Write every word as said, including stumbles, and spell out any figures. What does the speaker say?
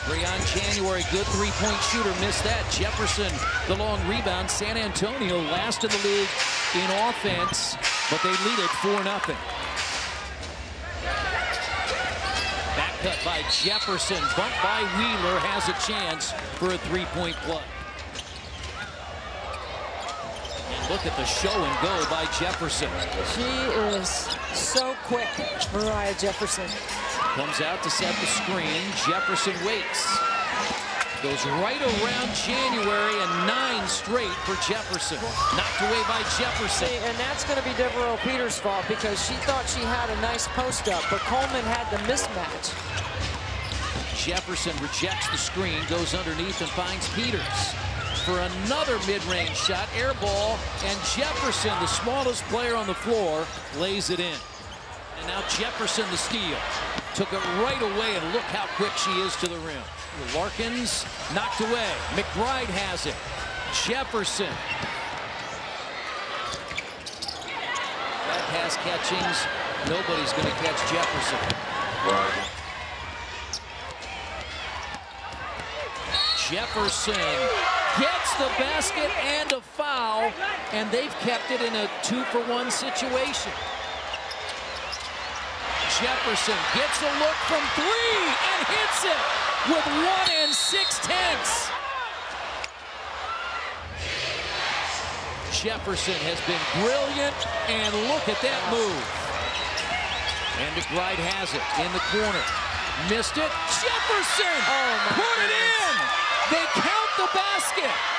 Moriah January, good three-point shooter, missed that. Jefferson, the long rebound. San Antonio last in the league in offense, but they lead it four nothing. Back cut by Jefferson, bumped by Wheeler, has a chance for a three-point play. And look at the show and go by Jefferson. She is so quick, Moriah Jefferson. Comes out to set the screen. Jefferson waits. Goes right around January, and nine straight for Jefferson. Knocked away by Jefferson. See, and that's going to be Devereaux Peters' fault because she thought she had a nice post-up, but Coleman had the mismatch. Jefferson rejects the screen, goes underneath and finds Peters for another mid-range shot. Air ball, and Jefferson, the smallest player on the floor, lays it in. And now Jefferson the steal. Took it right away, and look how quick she is to the rim. Larkins knocked away. McBride has it. Jefferson. That pass catchings. Nobody's going to catch Jefferson. Jefferson gets the basket and a foul, and they've kept it in a two-for-one situation. Jefferson gets a look from three and hits it with one and six tenths. Jefferson has been brilliant, and look at that move. And McBride has it in the corner. Missed it. Jefferson oh, put it in. They count the basket.